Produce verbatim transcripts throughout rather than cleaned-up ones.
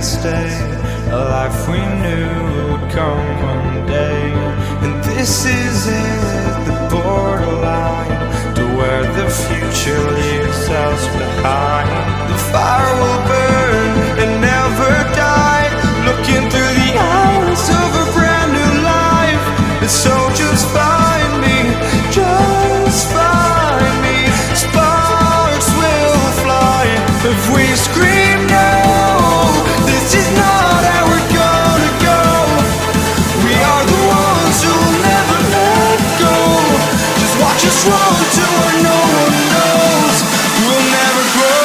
to stay, a life we knew would come one day. And this is it, the borderline to where the future leaves us behind. The fire will burn and never die, looking through the eyes of a brand new life. And so just find me, just find me. Sparks will fly if we scream no. This is not how we're gonna go. We are the ones who will never let go. Just watch us run to where no one knows. We'll never grow.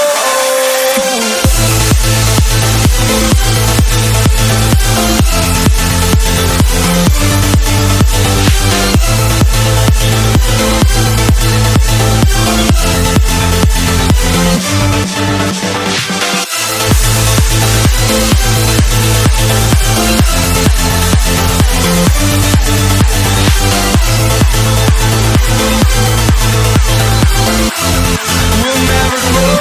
We'll never grow.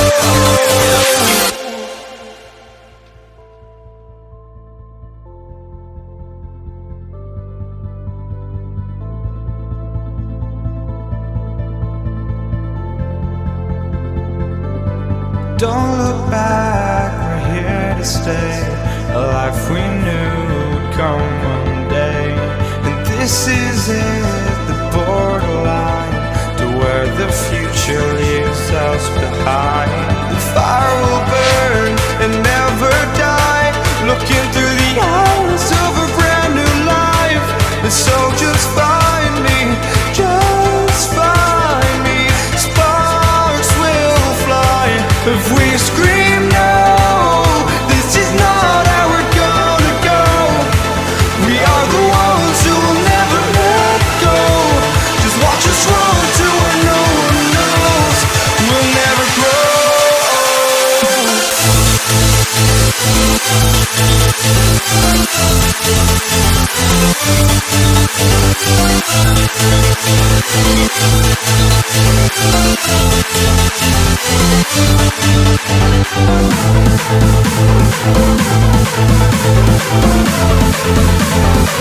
Don't look back, we're here to stay, a life we knew would come one day. And this is it, the borderline to where the future leaves us behind. The fire will burn and never die, looking through the eyes of a brand new life. And so just find me, just find me. Sparks will fly if we scream no. This is not how we're gonna go. We are the ones who will never let go. Just watch us run to where no one knows. We'll never grow.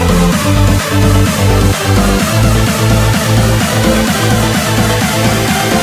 We'll